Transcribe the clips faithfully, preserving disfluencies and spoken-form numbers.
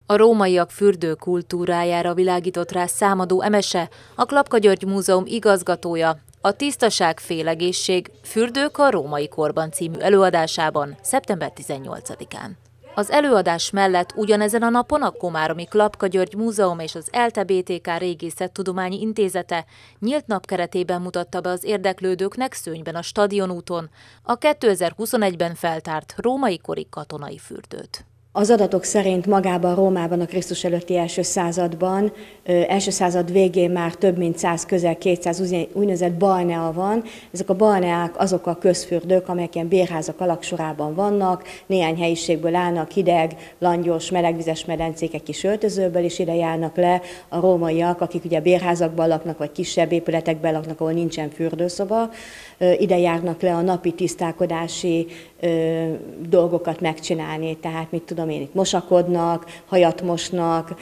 A rómaiak fürdő kultúrájára világított rá Számadó Emese, a Klapka György Múzeum igazgatója, a Tisztaság félegészség Fürdők a római korban című előadásában szeptember tizennyolcadikán. Az előadás mellett ugyanezen a napon a Komáromi Klapka György Múzeum és az ELTE bé té ká Régészettudományi Intézete nyílt nap keretében mutatta be az érdeklődőknek Szőnyben a Stadionúton a kétezer-huszonegyben feltárt római kori katonai fürdőt. Az adatok szerint magában Rómában a Krisztus előtti első században, első század végén már több mint száz, közel kétszáz úgynevezett balnea van. Ezek a balneák azok a közfürdők, amelyek ilyen bérházak alaksorában vannak, néhány helyiségből állnak, hideg, langyos, melegvizes medencék egy kis öltözőből, és ide járnak le a rómaiak, akik ugye bérházakban laknak, vagy kisebb épületekben laknak, ahol nincsen fürdőszoba. Ide járnak le a napi tisztálkodási dolgokat megcsinálni, tehát mit tudom én, itt mosakodnak, hajat mosnak,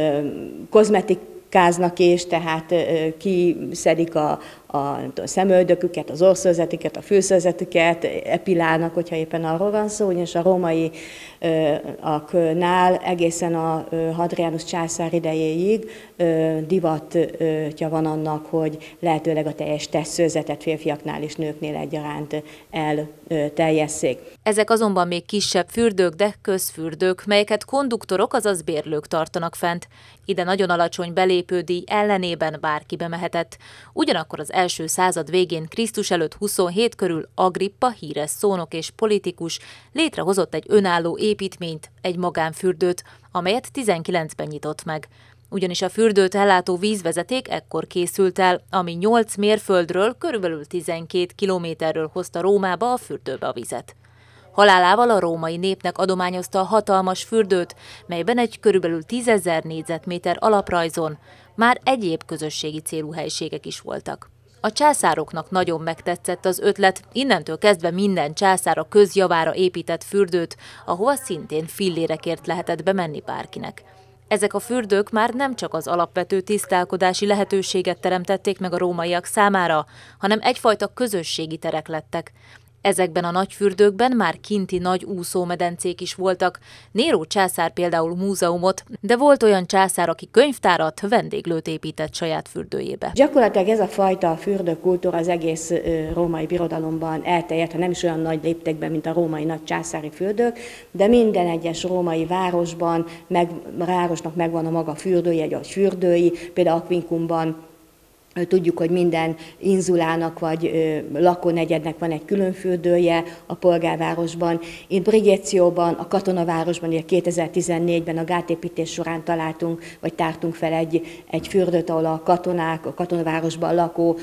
kozmetikáznak is, tehát kiszedik a, a nem tudom, szemöldöküket, az orszőrzetüket, a fülszőrzetüket, epilálnak, hogyha éppen arról van szó, ugyanis a rómaiaknál egészen a Hadrianus császár idejéig divatja van annak, hogy lehetőleg a teljes testszőrzetet férfiaknál és nőknél egyaránt elteljesszék. Ezek azonban még kisebb fürdők, de közfürdők, melyeket konduktorok, azaz bérlők tartanak fent. Ide nagyon alacsony belépődíj ellenében bárki bemehetett. Ugyanakkor az első század végén, Krisztus előtt huszonhét körül Agrippa, híres szónok és politikus létrehozott egy önálló építményt, egy magánfürdőt, amelyet tizenkilencben nyitott meg. Ugyanis a fürdőt ellátó vízvezeték ekkor készült el, ami nyolc mérföldről, körülbelül tizenkét kilométerről hozta Rómába a fürdőbe a vizet. Halálával a római népnek adományozta a hatalmas fürdőt, melyben egy körülbelül tízezer négyzetméter alaprajzon már egyéb közösségi célú helyiségek is voltak. A császároknak nagyon megtetszett az ötlet, innentől kezdve minden császár a közjavára épített fürdőt, ahova szintén fillérekért lehetett bemenni bárkinek. Ezek a fürdők már nem csak az alapvető tisztálkodási lehetőséget teremtették meg a rómaiak számára, hanem egyfajta közösségi terek lettek. Ezekben a nagy fürdőkben már kinti nagy úszómedencék is voltak. Néró császár például múzeumot, de volt olyan császár, aki könyvtárat, vendéglőt épített saját fürdőjébe. Gyakorlatilag ez a fajta fürdőkultúra az egész római birodalomban elterjedt, ha nem is olyan nagy léptékben, mint a római nagy császári fürdők, de minden egyes római városban, meg, városnak megvan a maga fürdője, vagy fürdői, például Aquincumban. Tudjuk, hogy minden inzulának vagy ö, lakónegyednek van egy külön fürdője a polgárvárosban. Itt Brigécióban, a katonavárosban, ugye kétezer-tizennégyben a gátépítés során találtunk, vagy tártunk fel egy, egy fürdőt, ahol a katonák, a katonavárosban lakó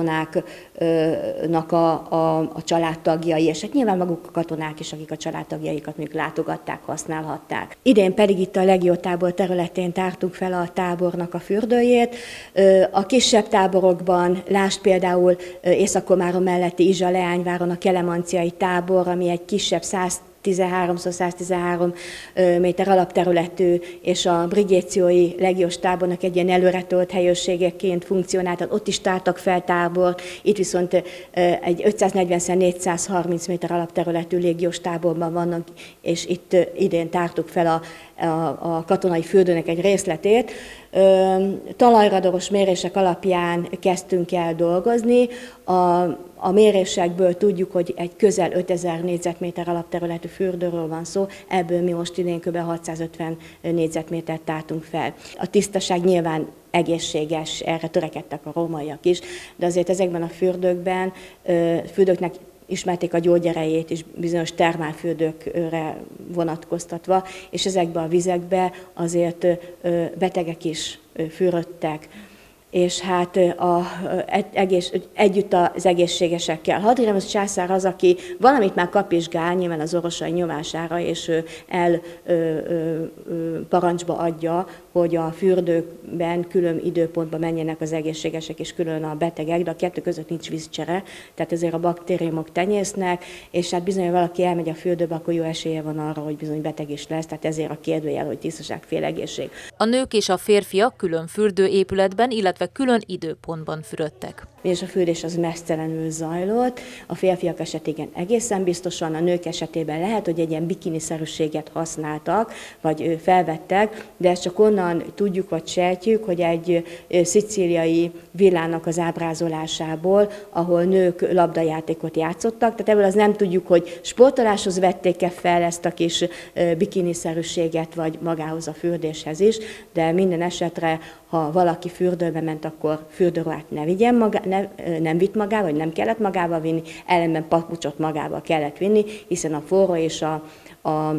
katonáknak a, a, a családtagjai, és hát nyilván maguk a katonák is, akik a családtagjaikat még látogatták, használhatták. Idén pedig itt a Legió tábor területén tártunk fel a tábornak a fürdőjét. A kisebb táborokban, lásd például Észak-Komárom melletti Izsa-Leányváron a kelemanciai tábor, ami egy kisebb száztizenhárom száztizenhárom méter alapterületű, és a brigéciói legiós tábornak egy ilyen előretolt helyőrségeként funkcionált, ott is tártak fel tábort, itt viszont egy ötszáznegyven négyszázharminc méter alapterületű légiós táborban vannak, és itt idén tártuk fel a, a, a katonai fürdőnek egy részletét. Talajradaros mérések alapján kezdtünk el dolgozni. A, a mérésekből tudjuk, hogy egy közel ötezer négyzetméter alapterületű fürdőről van szó, ebből mi most idén kb. hatszázötven négyzetmétert tártunk fel. A tisztaság nyilván egészséges, erre törekedtek a rómaiak is, de azért ezekben a fürdőkben, fürdőknek ismerték a gyógyerejét is bizonyos termálfürdőkre vonatkoztatva, és ezekbe a vizekbe azért betegek is fürödtek. És hát a, egész, együtt az egészségesekkel. Hadrianus császár az, aki valamit már kapizsgál, nyilván az orvosai nyomására, és ő el ö, ö, parancsba adja, hogy a fürdőkben külön időpontban menjenek az egészségesek és külön a betegek, de a kettő között nincs vízcsere, tehát ezért a baktériumok tenyésznek, és hát bizony, ha valaki elmegy a fürdőbe, akkor jó esélye van arra, hogy bizony beteg is lesz, tehát ezért a kérdőjel, hogy tisztaság, félegészség. A nők és a férfiak külön fürdőépületben, illetve illetve külön időpontban fürödtek. És a fürdés az mesztelenül zajlott, a férfiak esetében egészen biztosan, a nők esetében lehet, hogy egy ilyen bikiniszerűséget használtak, vagy felvettek, de ezt csak onnan tudjuk, vagy sejtjük, hogy egy szicíliai villának az ábrázolásából, ahol nők labdajátékot játszottak, tehát ebből az nem tudjuk, hogy sportoláshoz vették-e fel ezt a kis bikiniszerűséget, vagy magához a fürdéshez is, de minden esetre, ha valaki fürdőbe ment, akkor fürdőruhát ne vigyen maga, ne, nem vitt magával, vagy nem kellett magával vinni, ellenben papucsot magával kellett vinni, hiszen a forró és a, a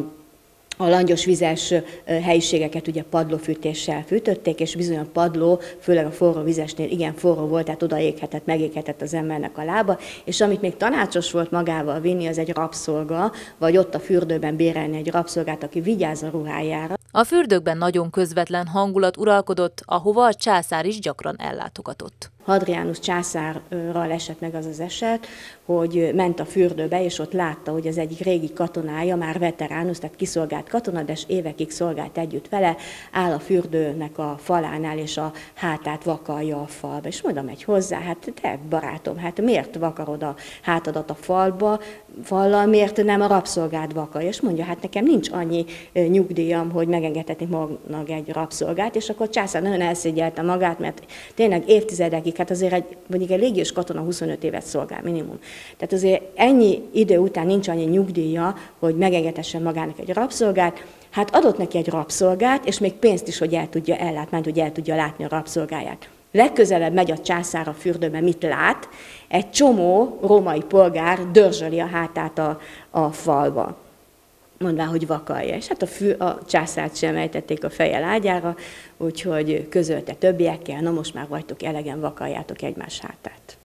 A langyos vizes helyiségeket ugye padlófűtéssel fűtötték, és bizony a padló, főleg a forró vizesnél igen forró volt, tehát oda éghetett, megéghetett az embernek a lába, és amit még tanácsos volt magával vinni, az egy rabszolga, vagy ott a fürdőben bérelni egy rabszolgát, aki vigyáz a ruhájára. A fürdőkben nagyon közvetlen hangulat uralkodott, ahova a császár is gyakran ellátogatott. Hadrianus császárral esett meg az az eset, hogy ment a fürdőbe, és ott látta, hogy az egyik régi katonája, már veteránus, tehát kiszolgált katona, de évekig szolgált együtt vele, áll a fürdőnek a falánál, és a hátát vakarja a falba. És oda megy hozzá, hát te barátom, hát miért vakarod a hátadat a falba, fallal, miért nem a rabszolgád vakarja? És mondja, hát nekem nincs annyi nyugdíjam, hogy megengedhetnék magának egy rabszolgát, és akkor a császár nagyon elszégyelte magát, mert tényleg évtizedekig, hát azért egy, mondjuk egy légiós katona huszonöt évet szolgál minimum. Tehát azért ennyi idő után nincs annyi nyugdíja, hogy megengedhessen magának egy rabszolgát, hát adott neki egy rabszolgát, és még pénzt is, hogy el tudja ellátni, hogy el tudja látni a rabszolgáját. Legközelebb megy a császár a fürdőbe, mit lát? Egy csomó római polgár dörzsöli a hátát a, a falba, mondván, hogy vakarja. És hát a, fű, a császárt sem ejtették a feje lágyára, úgyhogy közölte többiekkel, na most már vagytok elegen, vakarjátok egymás hátát.